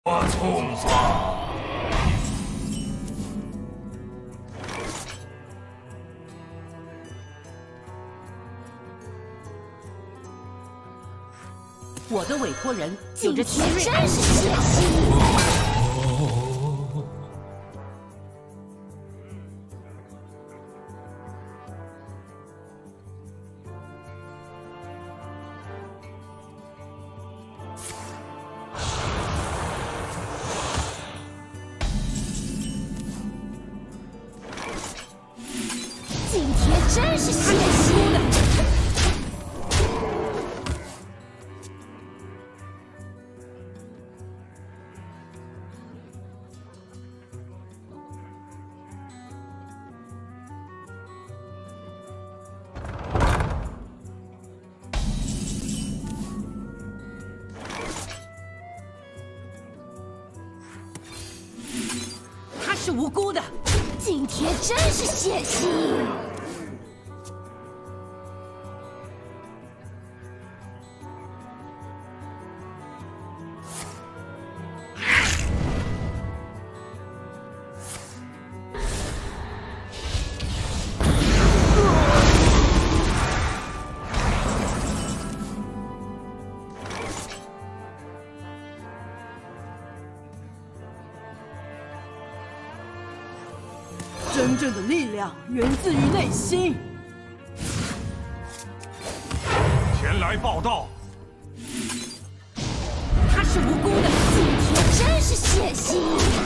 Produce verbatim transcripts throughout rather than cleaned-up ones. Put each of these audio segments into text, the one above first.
我冲杀！ 我的委托人有着奇瑞， 真是血腥！ 今天真是血腥的。 他是无辜的。 今天真是血腥。 真正的力量源自于内心。 前来报道。 他是无辜的。 今天真是血腥。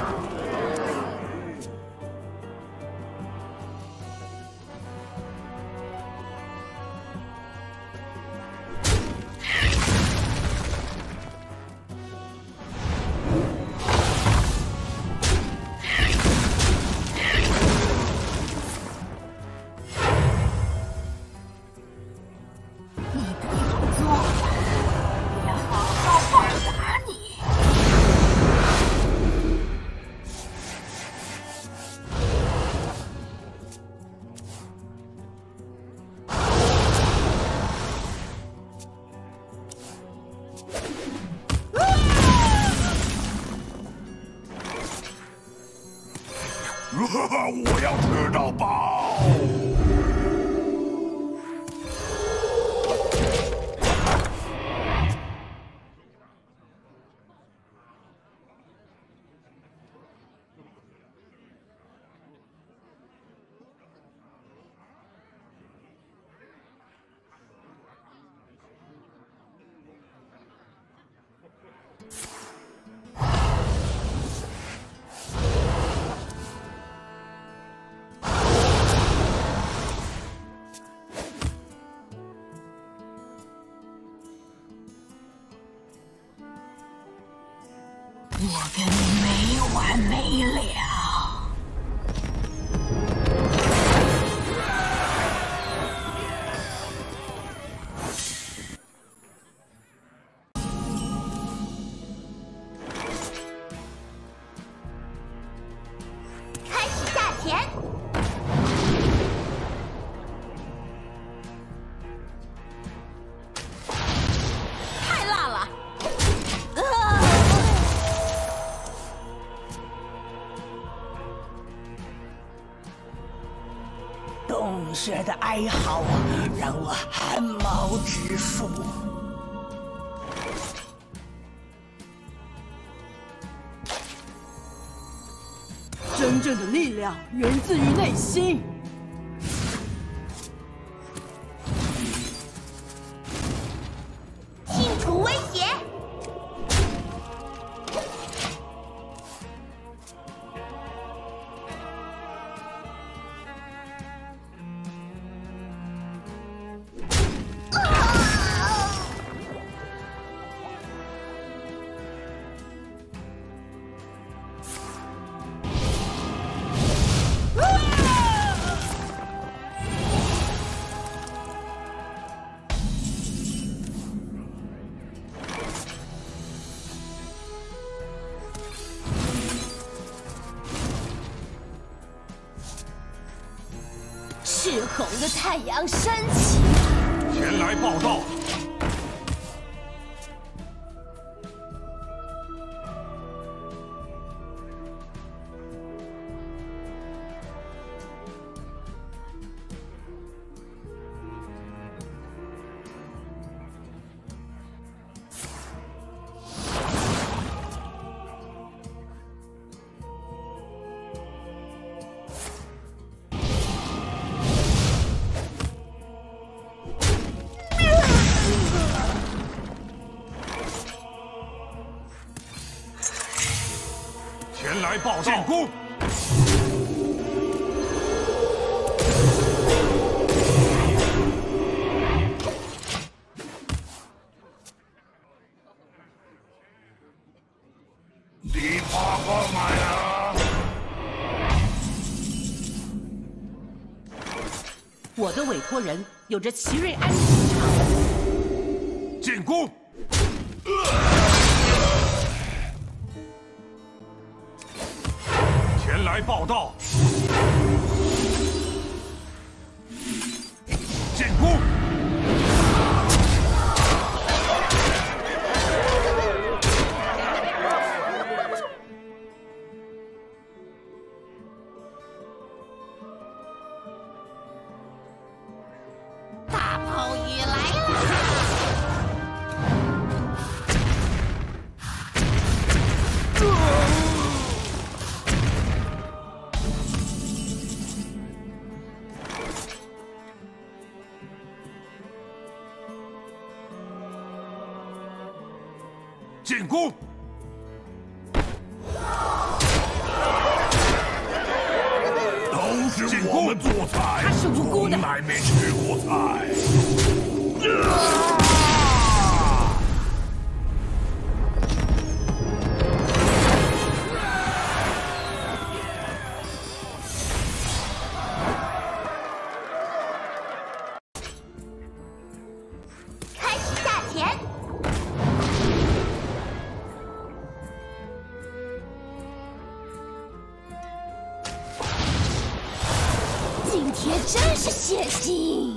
我要吃到饱！ 我跟你没完没了。开始下田。太辣了！啊！ 洞穴的哀嚎让我汗毛直竖。真正的力量源自于内心。 清除威胁。 赤红的太阳升起， 前来报道。 前来报道！进攻！你怕过来啊！ 我的委托人有着奇瑞安的立场。 进攻！前来报道！进攻！ 大暴雨来了！ 进攻！都是我们做菜， 他是无辜的， 从来没吃过菜。 开始下田。今天真是血腥。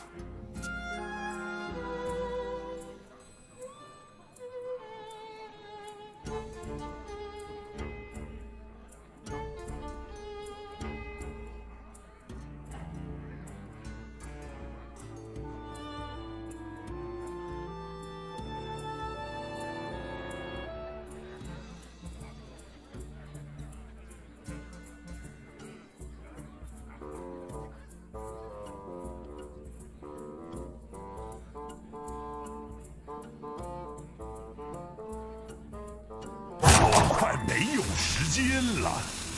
快没有时间了。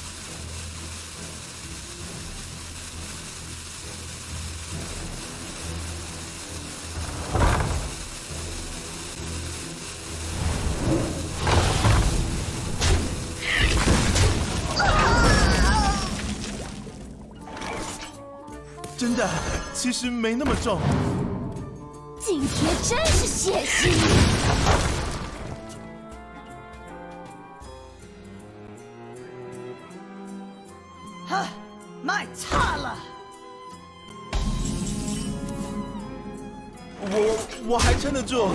真的，其实没那么重。 今天真是血腥。 哈，卖差了！ 我我还撑得住。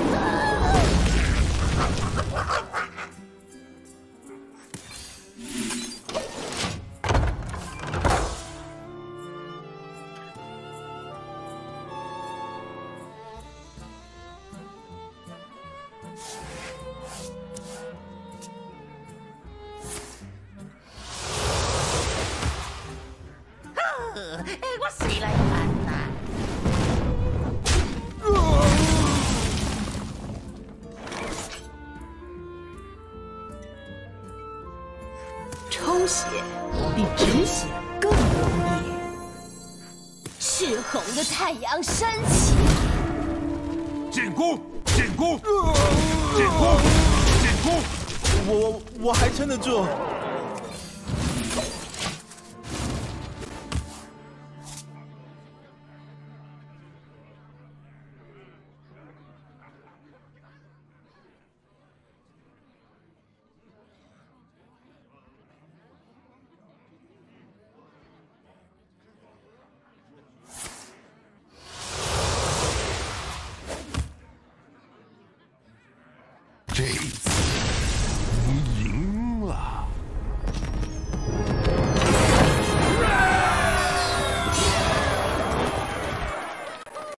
我谁来办呐？ 抽血比止血更容易。 赤红的太阳升起。 进攻！进攻！进攻！进攻！ 我我还撑得住。